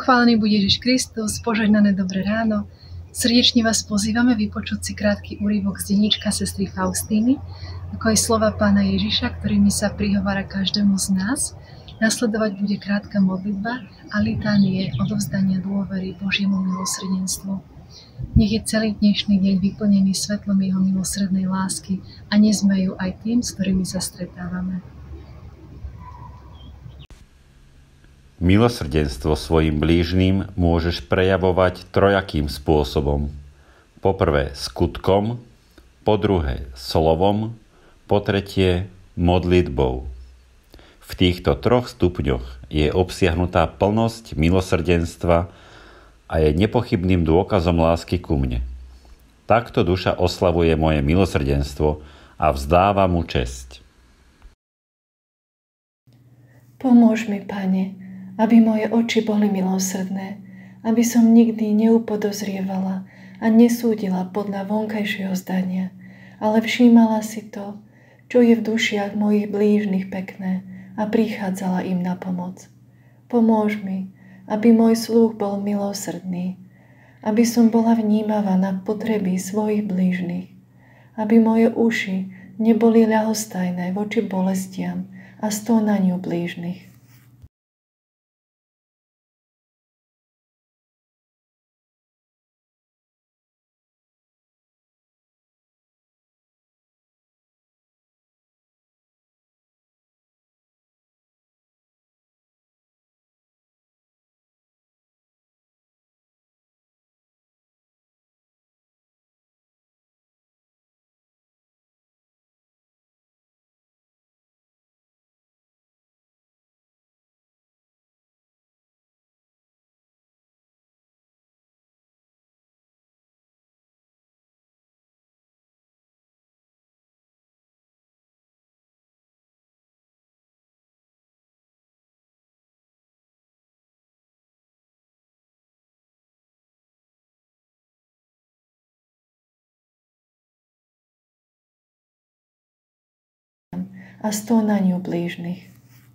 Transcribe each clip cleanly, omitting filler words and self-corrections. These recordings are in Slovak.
Pochválený buď Ježiš Kristus, požehnané dobré ráno. Srdečne vás pozývame vypočuť si krátky úryvok z denníčka sestry Faustíny, ako aj slova Pána Ježiša, ktorými sa prihovára každému z nás. Nasledovať bude krátka modlitba a litánie odovzdania dôvery Božiemu milosrdenstvu. Nech je celý dnešný deň vyplnený svetlom Jeho milosrdnej lásky a nezmejú aj tým, s ktorými sa stretávame. Milosrdenstvo svojim blížnym môžeš prejavovať trojakým spôsobom. Po prvé skutkom, po druhé slovom, po tretie modlitbou. V týchto troch stupňoch je obsiahnutá plnosť milosrdenstva a je nepochybným dôkazom lásky ku mne. Takto duša oslavuje moje milosrdenstvo a vzdáva mu česť. Pomôž mi, Pane, aby moje oči boli milosrdné, aby som nikdy neupodozrievala a nesúdila podľa vonkajšieho zdania, ale všímala si to, čo je v dušiach mojich blížnych pekné a prichádzala im na pomoc. Pomôž mi, aby môj sluch bol milosrdný, aby som bola vnímavá na potreby svojich blížnych, aby moje uši neboli ľahostajné voči bolestiam a stónaniu blížnych. A stónaniu blížnych.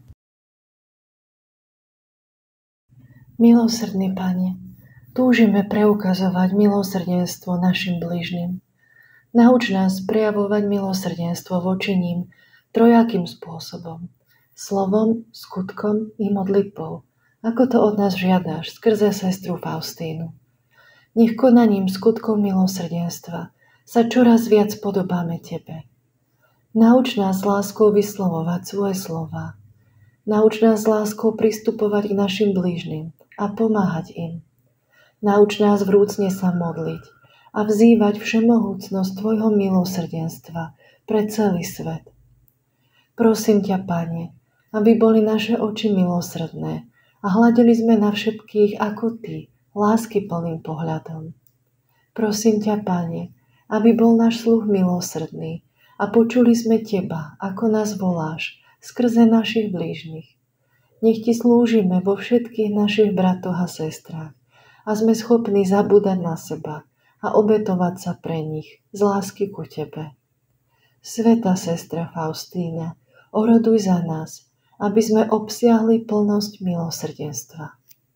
Milosrdný Pane, túžime preukazovať milosrdenstvo našim blížnym. Nauč nás prejavovať milosrdenstvo voči ním trojakým spôsobom. Slovom, skutkom i modlitbou, ako to od nás žiadaš skrze sestru Faustínu. Nech konaním skutkov milosrdenstva sa čoraz viac podobáme Tebe. Nauč nás láskou vyslovovať svoje slová. Nauč nás láskou pristupovať k našim blížnym a pomáhať im. Nauč nás vrúcne sa modliť a vzývať všemohúcnosť Tvojho milosrdenstva pre celý svet. Prosím ťa, Pane, aby boli naše oči milosrdné a hľadeli sme na všetkých ako Ty, láskyplným pohľadom. Prosím ťa, Pane, aby bol náš sluch milosrdný a počuli sme Teba, ako nás voláš, skrze našich blížnych. Nech Ti slúžime vo všetkých našich bratoch a sestrách a sme schopní zabúdať na seba a obetovať sa pre nich z lásky ku Tebe. Svätá sestra Faustína, oroduj za nás, aby sme obsiahli plnosť milosrdenstva.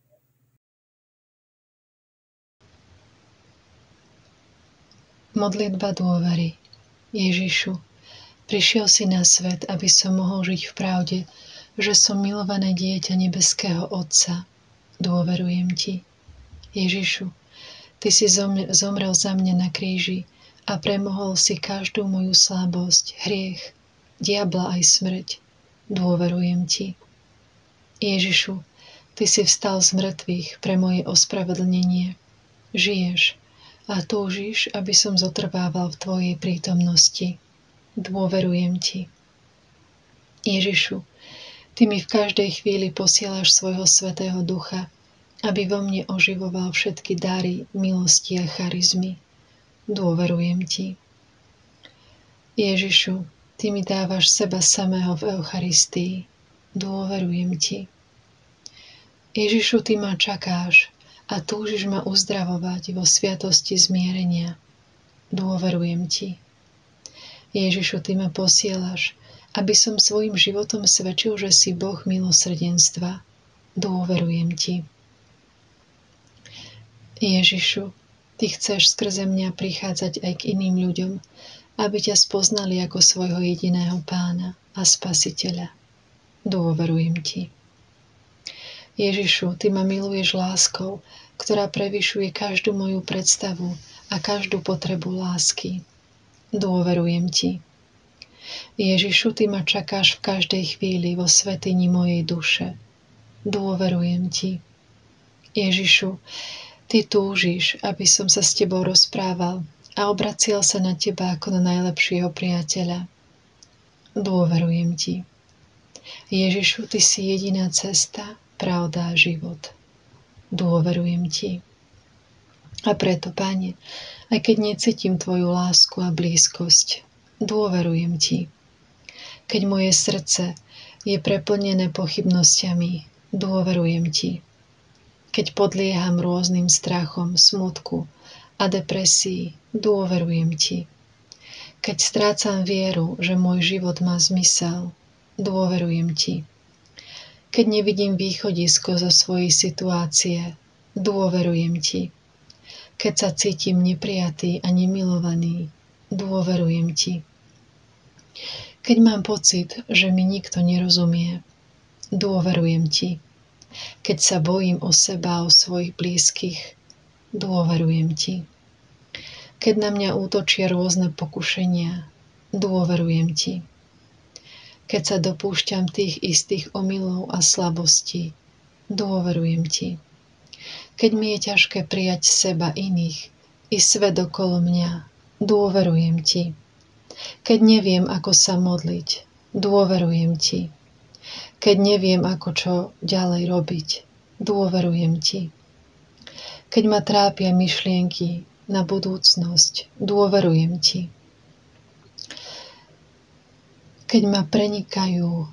Modlitba dôvery. Ježišu, prišiel si na svet, aby som mohol žiť v pravde, že som milované dieťa nebeského Otca. Dôverujem Ti. Ježišu, Ty si zomrel za mňa na kríži a premohol si každú moju slabosť, hriech, diabla aj smrť. Dôverujem Ti. Ježišu, Ty si vstal z mŕtvych pre moje ospravedlnenie. Žiješ a túžiš, aby som zotrvával v Tvojej prítomnosti. Dôverujem Ti. Ježišu, Ty mi v každej chvíli posielaš svojho Svätého Ducha, aby vo mne oživoval všetky dary, milosti a charizmy. Dôverujem Ti. Ježišu, Ty mi dávaš seba samého v Eucharistii. Dôverujem Ti. Ježišu, Ty ma čakáš a túžiš ma uzdravovať vo sviatosti zmierenia. Dôverujem Ti. Ježišu, Ty ma posielaš, aby som svojim životom svedčil, že si Boh milosrdenstva. Dôverujem Ti. Ježišu, Ty chceš skrze mňa prichádzať aj k iným ľuďom, aby ťa spoznali ako svojho jediného Pána a Spasiteľa. Dôverujem Ti. Ježišu, Ty ma miluješ láskou, ktorá prevyšuje každú moju predstavu a každú potrebu lásky. Dôverujem Ti. Ježišu, Ty ma čakáš v každej chvíli vo svätyni mojej duše. Dôverujem Ti. Ježišu, Ty túžiš, aby som sa s Tebou rozprával a obracial sa na Teba ako na najlepšieho priateľa. Dôverujem Ti. Ježišu, Ty si jediná cesta, pravda a život. Dôverujem Ti. A preto, Pane, aj keď necítim Tvoju lásku a blízkosť, dôverujem Ti. Keď moje srdce je preplnené pochybnosťami, dôverujem Ti. Keď podlieham rôznym strachom, smutku a depresii, dôverujem Ti. Keď strácam vieru, že môj život má zmysel, dôverujem Ti. Keď nevidím východisko zo svojej situácie, dôverujem Ti. Keď sa cítim neprijatý a nemilovaný, dôverujem Ti. Keď mám pocit, že mi nikto nerozumie, dôverujem Ti. Keď sa bojím o seba a o svojich blízkych, dôverujem Ti. Keď na mňa útočia rôzne pokušenia, dôverujem Ti. Keď sa dopúšťam tých istých omylov a slabostí, dôverujem Ti. Keď mi je ťažké prijať seba iných i svet okolo mňa, dôverujem Ti. Keď neviem, ako sa modliť, dôverujem Ti. Keď neviem, ako čo ďalej robiť, dôverujem Ti. Keď ma trápia myšlienky na budúcnosť, dôverujem Ti. Keď ma prenikajú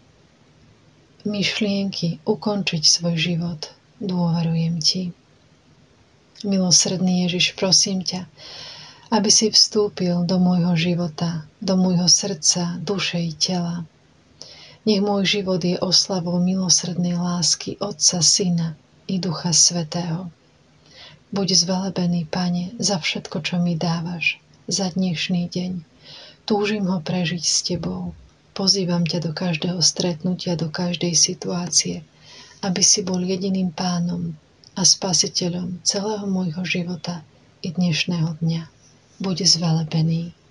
myšlienky ukončiť svoj život, dôverujem Ti. Milosrdný Ježiš, prosím ťa, aby si vstúpil do môjho života, do môjho srdca, duše i tela. Nech môj život je oslavou milosrdnej lásky Otca, Syna i Ducha Svätého. Buď zvelebený, Pane, za všetko, čo mi dávaš, za dnešný deň. Túžim ho prežiť s Tebou. Pozývam ťa do každého stretnutia, do každej situácie, aby si bol jediným Pánom a Spasiteľom celého môjho života i dnešného dňa. Buď zvelebený.